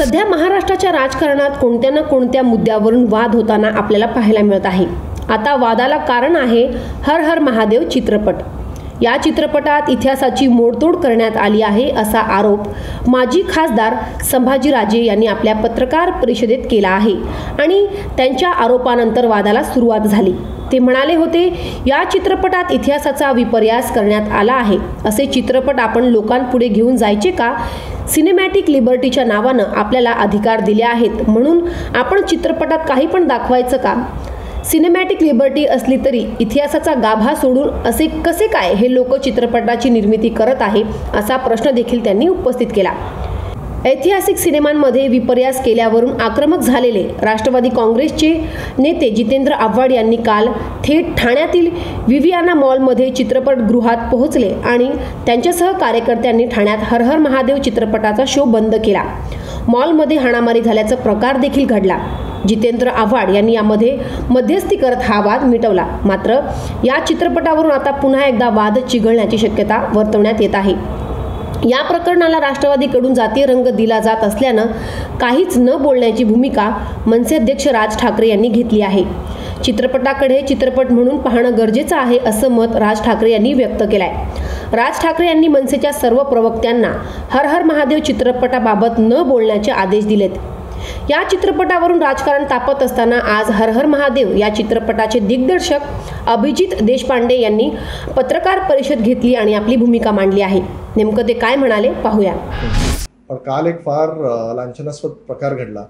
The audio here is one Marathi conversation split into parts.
सध्या महाराष्ट्राच्या राजकारणात कोणत्या ना कोणत्या मुद्द्यावरून वाद होताना आपल्याला पाहायला मिळत आहे। आता वादाला कारण आहे हर हर महादेव चित्रपट। या चित्रपटात इतिहासाची मोडतोड करण्यात आली आहे असा आरोप माजी खासदार संभाजीराजे यांनी आपल्या पत्रकार परिषदेत केला आहे आणि त्यांच्या आरोपानंतर वादाला सुरुवात झाली। ते म्हणाले होते, या चित्रपटात इतिहासाचा विपर्यास करण्यात आला आहे। असे चित्रपट आपण लोकांपुढे घेऊन जायचे का? सिनेमॅटिक लिबर्टीच्या नावानं आपल्याला अधिकार दिले आहेत म्हणून आपण चित्रपटात काही पण दाखवायचं का? सिनेमॅटिक लिबर्टी असली तरी इतिहासाचा गाभा सोडून असे कसे काय हे लोक चित्रपटाची निर्मिती करत आहे असा प्रश्न देखील त्यांनी उपस्थित केला। ऐतिहासिक सिनेमांमध्ये विपर्यास केल्यावरून आक्रमक झालेले राष्ट्रवादी काँग्रेसचे नेते जितेंद्र आव्हाड यांनी काल थेट ठाण्यातील विवियाना मॉलमध्ये चित्रपटगृहात पोहोचले आणि त्यांच्यासह कार्यकर्त्यांनी ठाण्यात हर हर महादेव चित्रपटाचा शो बंद केला। मॉलमध्ये हाणामारी झाल्याचा प्रकार देखील घडला। जितेंद्र आव्हाड यांनी यामध्ये मध्यस्थी करत हा वाद मिटवला। मात्र या चित्रपटावरून आता पुन्हा एकदा वाद चिघळण्याची शक्यता वर्तवण्यात येत आहे। या प्रकरणाला राष्ट्रवादीकडून जातीय रंग दिला जात असल्यानं काहीच न बोलण्याची भूमिका मनसे अध्यक्ष राज ठाकरे यांनी घेतली आहे। चित्रपटाकडे चित्रपट म्हणून पाहणं गरजेचं आहे असं मत राज ठाकरे यांनी व्यक्त केलंय। राज ठाकरे यांनी मनसेच्या सर्व प्रवक्त्यांना हर हर महादेव चित्रपटाबाबत न बोलण्याचे आदेश दिलेत। या चित्रपटावरून राजकारण तापत असताना आज हर हर महादेव या चित्रपटाचे दिग्दर्शक अभिजित देशपांडे यांनी पत्रकार परिषद घेतली आणि आपली भूमिका मांडली आहे। नेमकं ते काय म्हणाले पाहूया। पण काल एक फार लांछनास्पद प्रकार घडला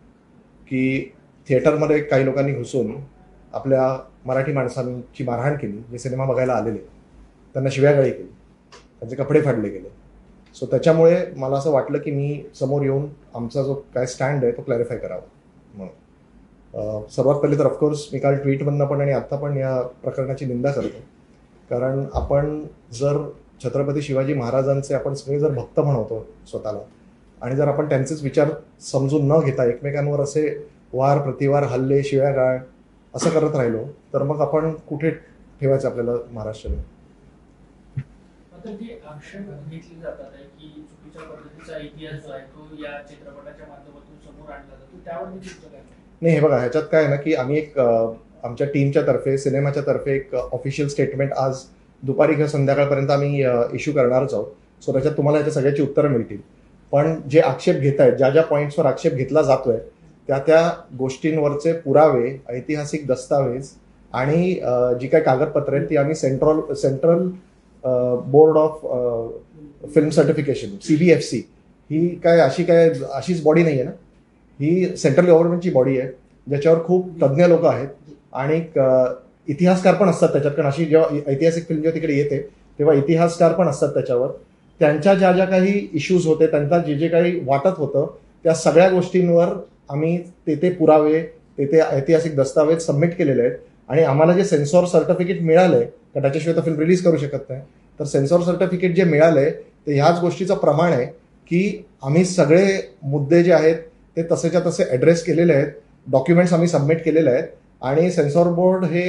की थिएटरमध्ये काही लोकांनी घुसून आपल्या मराठी माणसांची मारहाण केली, जे सिनेमा बघायला आलेले त्यांना शिव्यागाळी केली, त्यांचे कपडे फाडले गेले। सो त्याच्यामुळे मला असं वाटलं की मी समोर येऊन आमचा जो काय स्टँड आहे तो क्लॅरिफाय करावा म्हणून। सर्वात पहिले तर ऑफकोर्स मी काल ट्विटमधनं पण आणि आत्ता पण या प्रकरणाची निंदा करतो, कारण आपण जर छत्रपती शिवाजी महाराजांचे आपण सगळे जर भक्त म्हणवतो स्वतःला आणि जर आपण त्यांचेच विचार समजून न घेता एकमेकांवर असे वार प्रतिवार हल्ले शिव्यागाळ असं करत राहिलो तर मग आपण कुठे ठेवायचं आपल्याला महाराष्ट्राने। जे आक्षेप घेतले जातात आहे की चुकीच्या पद्धतीचा इतिहास जो आहे तो या चित्रपटाच्या माध्यमातून समोर आणला जातो, त्यावर मी तुमचं काय? नाही, हे बघा, ह्याच्यात काय आहे ना की आम्ही एक आमच्या टीमच्या तर्फे सिनेमाच्या तर्फे एक ऑफिशियल स्टेटमेंट आज दुपारी किंवा संध्याकाळपर्यंत आम्ही इश्यू करणारच आहोत। सो त्याच्यात तुम्हाला याच्या सगळ्याची उत्तरं मिळतील। पण जे आक्षेप घेत आहेत, ज्या ज्या पॉईंट्सवर आक्षेप घेतला जातोय त्या गोष्टींवरचे पुरावे, ऐतिहासिक दस्तावेज आणि जी काही कागदपत्र आहेत ती आम्ही central board of film certification CBFC ही अशीच बॉडी नाही आहे ना, ही सेंट्रल गव्हर्नमेंटची बॉडी आहे ज्याच्यावर खूप तज्ज्ञ लोक आहेत आणि इतिहासकार पण असतात त्याच्यात। कारण अशी जेव्हा ऐतिहासिक फिल्म जेव्हा तिकडे येते तेव्हा इतिहासकार पण असतात त्याच्यावर। त्यांच्या ज्या काही इश्यूज होते, त्यांचा जे काही वाटत होतं त्या सगळ्या गोष्टींवर आम्ही ते पुरावे, ते ऐतिहासिक दस्तावेज सबमिट केलेले आहेत आणि आम्हाला जे सेन्सॉर सर्टिफिकेट मिळालंय, कारण त्याच्याशिवाय तर फिल्म रिलीज करू शकत नाही, तर सेन्सॉर सर्टिफिकेट जे मिळालंय ते ह्याच गोष्टीचं प्रमाण आहे की आम्ही सगळे मुद्दे जे आहेत ते तसेच्या तसे ॲड्रेस केलेले आहेत, डॉक्युमेंट्स आम्ही सबमिट केलेले आहेत आणि सेन्सॉर बोर्ड हे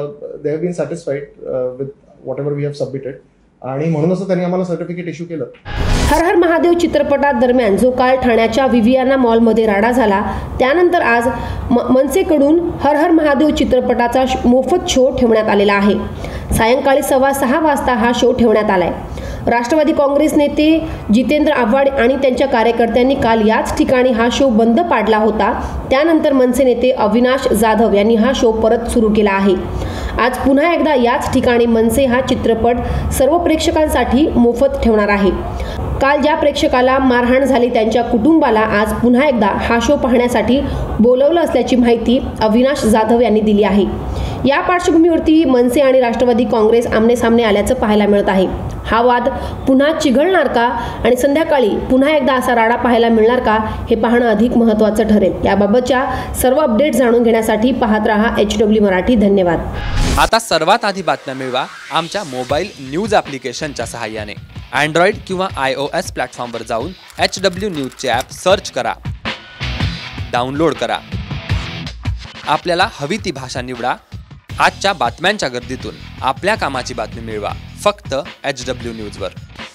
they have been satisfied with whatever we have submitted आणि म्हणूनच त्यांनी आम्हाला सर्टिफिकेट इश्यू केलं। हर हर महादेव चित्रपटात दरम्यान जो काळ ठाण्याच्या विवियाना मॉलमध्ये राडा झाला, त्यानंतर आज मनसेकडून हर हर महादेव चित्रपटाचा मोफत शो ठेवण्यात आलेला आहे। सायंकाळी 6:15 वाजता हा शो ठेवण्यात आलाय। राष्ट्रवादी काँग्रेस नेते जितेंद्र आव्हाड आणि त्यांच्या कार्यकर्त्यांनी काल याच ठिकाणी हा शो बंद पाडला होता। त्यानंतर मनसे नेते अविनाश जाधव यांनी हा शो परत सुरू केला आहे। आज पुन्हा एकदा याच ठिकाणी मनसे हा चित्रपट सर्व प्रेक्षकांसाठी मोफत ठेवणार आहे। काल ज्या प्रेक्षकाला मारहाण झाली त्यांच्या कुटुंबाला आज पुन्हा एकदा हा शो पाहण्यासाठी बोलवलं असल्याची माहिती अविनाश जाधव यांनी दिली आहे। या पार्श्वभूमीवरती मनसे आणि राष्ट्रवादी काँग्रेस आमनेसामने आल्याचं पाहायला मिळत आहे। हा वाद पुन्हा चिघळणार का आणि संध्याकाळी पुन्हा एकदा असा राडा पाहायला मिळणार का हे पाहणं अधिक महत्त्वाचं ठरेल। याबाबतच्या सर्व अपडेट जाणून घेण्यासाठी पाहत रहा HW मराठी। धन्यवाद। आता सर्वात आधी बातम्या मिळवा आमच्या मोबाईल न्यूज ॲप्लिकेशनच्या सहाय्याने। अँड्रॉइड किंवा iOS प्लॅटफॉर्मवर जाऊन HW न्यूजचे ॲप सर्च करा, डाउनलोड करा, आपल्याला हवी ती भाषा निवडा। आजच्या बातम्यांच्या गर्दीतून आपल्या कामाची बातमी मिळवा फक्त HW न्यूजवर।